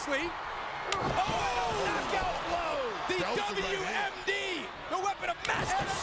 nicely. Oh, knockout blow. The WMD, the weapon of mass destruction.